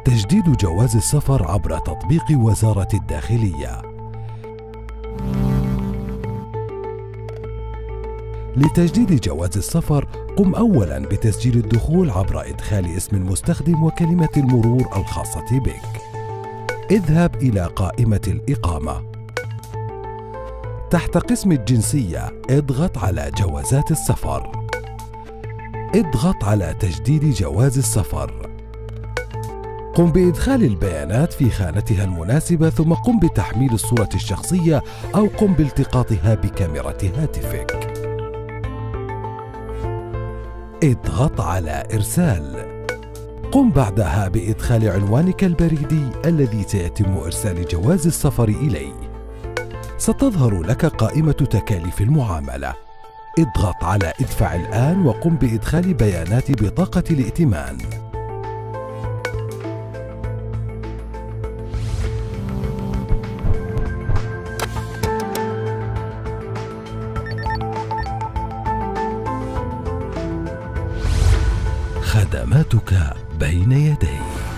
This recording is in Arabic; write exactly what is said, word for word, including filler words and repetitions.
تجديد جواز السفر عبر تطبيق وزارة الداخلية. لتجديد جواز السفر، قم أولاً بتسجيل الدخول عبر إدخال اسم المستخدم وكلمة المرور الخاصة بك. اذهب إلى قائمة الإقامة. تحت قسم الجنسية اضغط على جوازات السفر. اضغط على تجديد جواز السفر. قم بإدخال البيانات في خانتها المناسبة، ثم قم بتحميل الصورة الشخصية أو قم بالتقاطها بكاميرا هاتفك. اضغط على إرسال. قم بعدها بإدخال عنوانك البريدي الذي سيتم إرسال جواز السفر إليه. ستظهر لك قائمة تكاليف المعاملة. اضغط على ادفع الآن وقم بإدخال بيانات بطاقة الائتمان. خدماتك بين يديك.